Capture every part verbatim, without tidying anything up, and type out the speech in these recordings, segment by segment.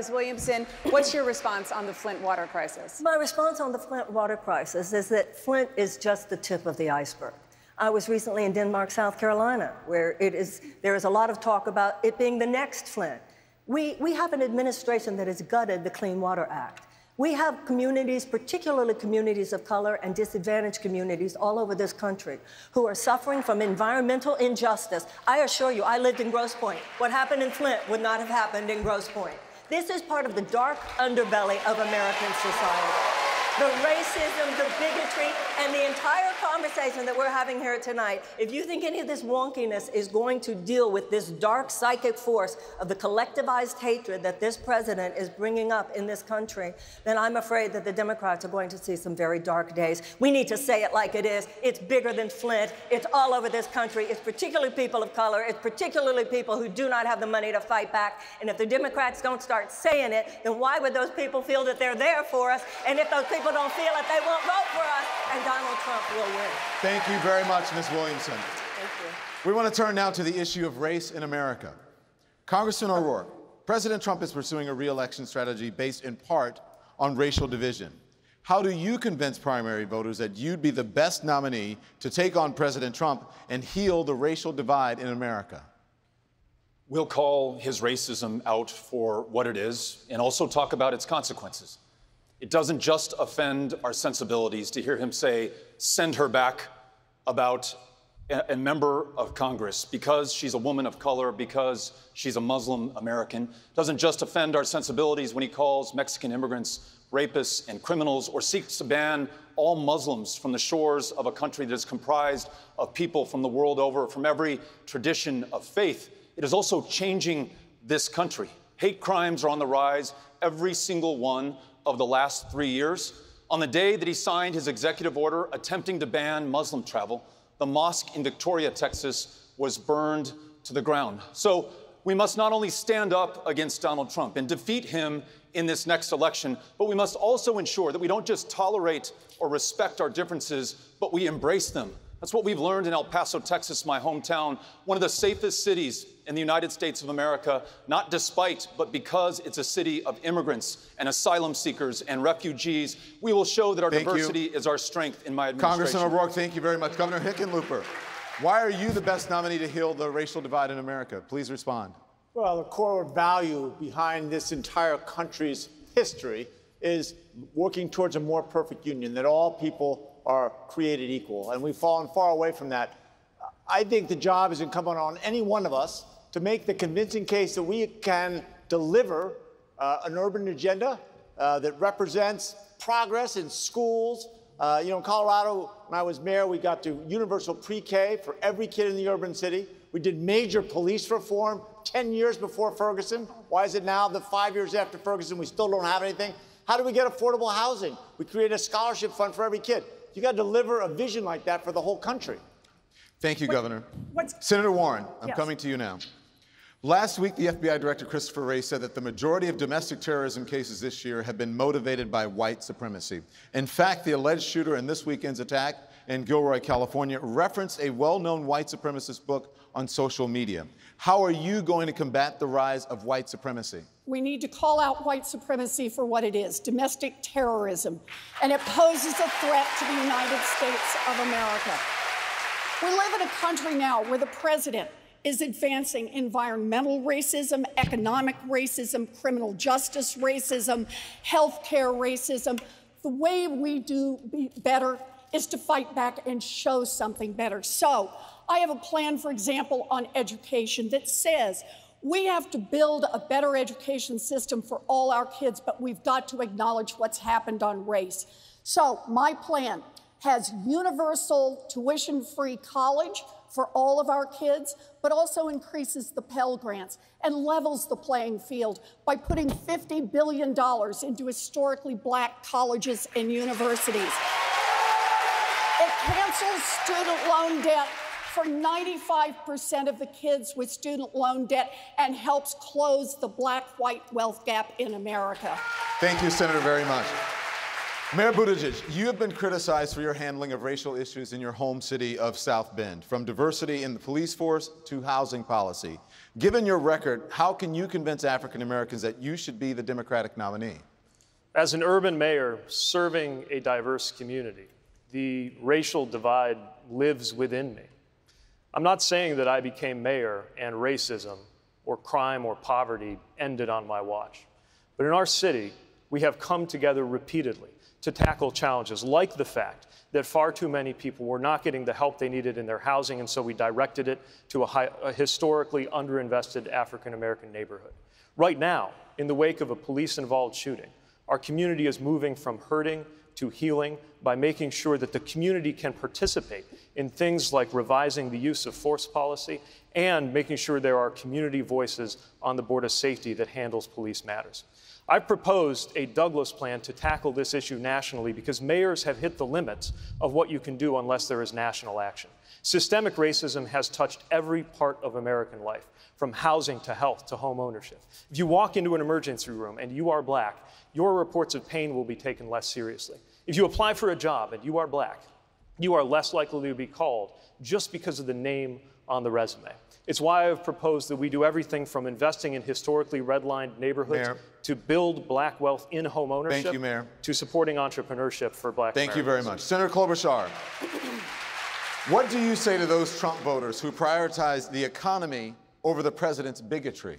Miz Williamson, what's your response on the Flint water crisis? My response on the Flint water crisis is that Flint is just the tip of the iceberg. I was recently in Denmark, South Carolina, where it is, there is a lot of talk about it being the next Flint. We, we have an administration that has gutted the Clean Water Act. We have communities, particularly communities of color and disadvantaged communities all over this country, who are suffering from environmental injustice. I assure you, I lived in Grosse Pointe. What happened in Flint would not have happened in Grosse Pointe. This is part of the dark underbelly of American society. The racism, the bigotry, and the entire conversation that we're having here tonight, if you think any of this wonkiness is going to deal with this dark psychic force of the collectivized hatred that this president is bringing up in this country, then I'm afraid that the Democrats are going to see some very dark days. We need to say it like it is. It's bigger than Flint. It's all over this country. It's particularly people of color. It's particularly people who do not have the money to fight back. And if the Democrats don't start saying it, then why would those people feel that they're there for us? And if those people People don't feel it, they won't vote for us, and Donald Trump will win. Thank you very much, Miz Williamson. Thank you. We want to turn now to the issue of race in America. Congressman O'Rourke, President Trump is pursuing a re-election strategy based in part on racial division. How do you convince primary voters that you'd be the best nominee to take on President Trump and heal the racial divide in America? We'll call his racism out for what it is and also talk about its consequences. It doesn't just offend our sensibilities to hear him say, send her back, about a, a member of Congress because she's a woman of color, because she's a Muslim American. It doesn't just offend our sensibilities when he calls Mexican immigrants rapists and criminals, or seeks to ban all Muslims from the shores of a country that is comprised of people from the world over, from every tradition of faith. It is also changing this country. Hate crimes are on the rise, every single one of the last three years. On the day that he signed his executive order attempting to ban Muslim travel, the mosque in Victoria, Texas, was burned to the ground. So we must not only stand up against Donald Trump and defeat him in this next election, but we must also ensure that we don't just tolerate or respect our differences, but we embrace them. That's what we've learned in El Paso, Texas, my hometown, one of the safest cities in the United States of America, not despite, but because it's a city of immigrants and asylum seekers and refugees. We will show that our thank diversity you. is our strength in my administration. Congressman O'Rourke, thank you very much. Governor Hickenlooper, why are you the best nominee to heal the racial divide in America? Please respond. Well, the core value behind this entire country's history is working towards a more perfect union, that all people are created equal, and we've fallen far away from that. I think the job is incumbent on any one of us to make the convincing case that we can deliver uh, an urban agenda uh, that represents progress in schools. Uh, you know, in Colorado, when I was mayor, we got to universal pre-K for every kid in the urban city. We did major police reform ten years before Ferguson. Why is it now that five years after Ferguson we still don't have anything? How do we get affordable housing? We create a scholarship fund for every kid. You got to deliver a vision like that for the whole country. Thank you, what, Governor. What's, Senator Warren, I'm yes. coming to you now. Last week, the F B I Director Christopher Wray said that the majority of domestic terrorism cases this year have been motivated by white supremacy. In fact, the alleged shooter in this weekend's attack in Gilroy, California, referenced a well-known white supremacist book on social media. How are you going to combat the rise of white supremacy? We need to call out white supremacy for what it is, domestic terrorism, and it poses a threat to the United States of America. We live in a country now where the president is advancing environmental racism, economic racism, criminal justice racism, healthcare racism. The way we do be better is to fight back and show something better. So I have a plan, for example, on education that says we have to build a better education system for all our kids, but we've got to acknowledge what's happened on race. So my plan has universal tuition-free college for all of our kids, but also increases the Pell Grants and levels the playing field by putting fifty billion dollars into historically black colleges and universities. It cancels student loan debt for ninety-five percent of the kids with student loan debt and helps close the black-white wealth gap in America. Thank you, Senator, very much. Mayor Buttigieg, you have been criticized for your handling of racial issues in your home city of South Bend, from diversity in the police force to housing policy. Given your record, how can you convince African Americans that you should be the Democratic nominee? As an urban mayor serving a diverse community, the racial divide lives within me. I'm not saying that I became mayor and racism or crime or poverty ended on my watch. But in our city, we have come together repeatedly to tackle challenges like the fact that far too many people were not getting the help they needed in their housing, and so we directed it to a, high, a historically underinvested African-American neighborhood. Right now, in the wake of a police-involved shooting, our community is moving from hurting to healing by making sure that the community can participate in things like revising the use of force policy and making sure there are community voices on the Board of Safety that handles police matters. I've proposed a Douglas plan to tackle this issue nationally because mayors have hit the limits of what you can do unless there is national action. Systemic racism has touched every part of American life, from housing to health to home ownership. If you walk into an emergency room and you are black, your reports of pain will be taken less seriously. If you apply for a job and you are black, you are less likely to be called just because of the name on the resume. It's why I've proposed that we do everything from investing in historically redlined neighborhoods Mayor. to build black wealth in home ownership Thank you, Mayor. to supporting entrepreneurship for black Thank Americans. you very much. Senator Klobuchar, what do you say to those Trump voters who prioritize the economy over the president's bigotry?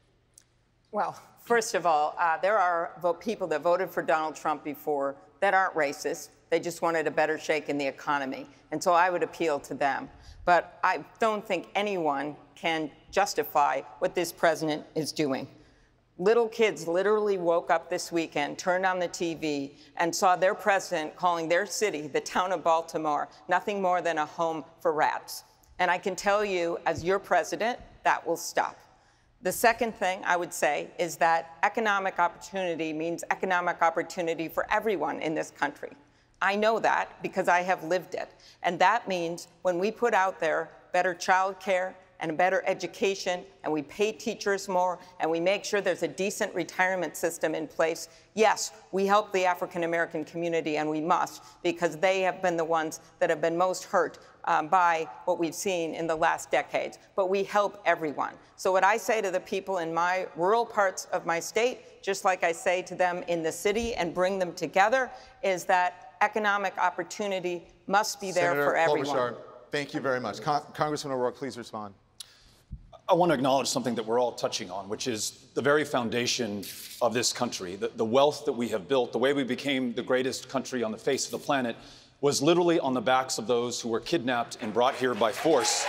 Well, first of all, uh, there are vote people that voted for Donald Trump before that aren't racist. They just wanted a better shake in the economy. And so I would appeal to them. But I don't think anyone can justify what this president is doing. Little kids literally woke up this weekend, turned on the T V, and saw their president calling their city, the town of Baltimore, nothing more than a home for rats. And I can tell you, as your president, that will stop. The second thing I would say is that economic opportunity means economic opportunity for everyone in this country. I know that because I have lived it. And that means when we put out there better child care and a better education, and we pay teachers more, and we make sure there's a decent retirement system in place, yes, we help the African-American community, and we must, because they have been the ones that have been most hurt um, by what we've seen in the last decades. But we help everyone. So what I say to the people in my rural parts of my state, just like I say to them in the city and bring them together, is that economic opportunity must be there Senator for everyone. Klobuchar, thank you very much. Con Congressman O'Rourke, please respond. I want to acknowledge something that we're all touching on, which is the very foundation of this country. The, the wealth that we have built, the way we became the greatest country on the face of the planet, was literally on the backs of those who were kidnapped and brought here by force.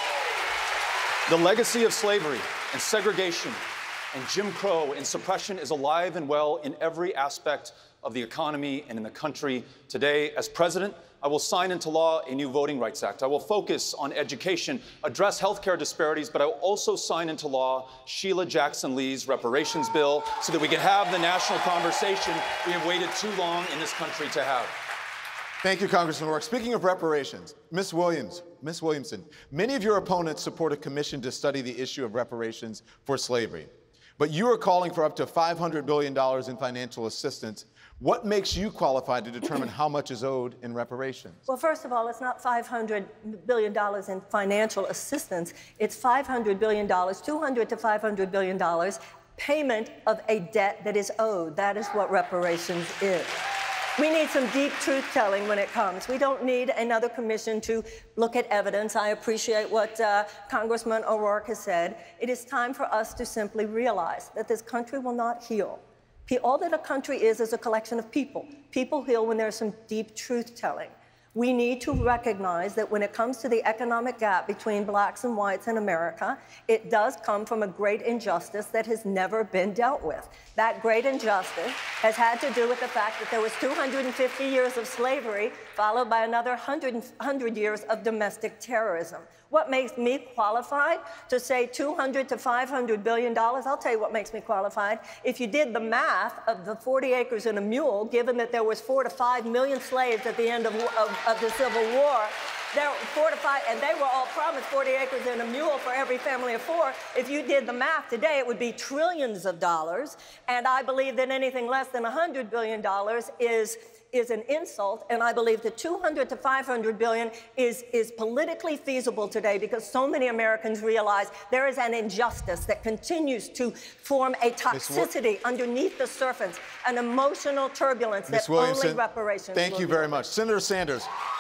The legacy of slavery and segregation and Jim Crow and suppression is alive and well in every aspect of the economy and in the country today. As president, I will sign into law a new Voting Rights Act. I will focus on education, address healthcare disparities, but I will also sign into law Sheila Jackson Lee's reparations bill so that we can have the national conversation we have waited too long in this country to have. Thank you, Congressman O'Rourke. Speaking of reparations, Miz Williams, Miz Williamson, many of your opponents support a commission to study the issue of reparations for slavery. But you are calling for up to five hundred billion dollars in financial assistance. What makes you qualified to determine how much is owed in reparations? Well, first of all, it's not five hundred billion dollars in financial assistance. It's five hundred billion dollars, two hundred to five hundred billion dollars, payment of a debt that is owed. That is what reparations is. We need some deep truth-telling when it comes. We don't need another commission to look at evidence. I appreciate what uh, Congressman O'Rourke has said. It is time for us to simply realize that this country will not heal. All that a country is is a collection of people. People heal when there's some deep truth-telling. We need to recognize that when it comes to the economic gap between blacks and whites in America, it does come from a great injustice that has never been dealt with. That great injustice has had to do with the fact that there was two hundred fifty years of slavery, followed by another one hundred, one hundred years of domestic terrorism. What makes me qualified to say two hundred to five hundred billion dollars? I'll tell you what makes me qualified. If you did the math of the forty acres and a mule, given that there was four to five million slaves at the end of, of, of the Civil War, there were four to five, and they were all promised forty acres and a mule for every family of four. If you did the math today, it would be trillions of dollars. And I believe that anything less than one hundred billion dollars is is an insult, and I believe that two hundred to five hundred billion is, is politically feasible today because so many Americans realize there is an injustice that continues to form a toxicity underneath the surface, an emotional turbulence that only reparations thank will you very much. Senator Sanders,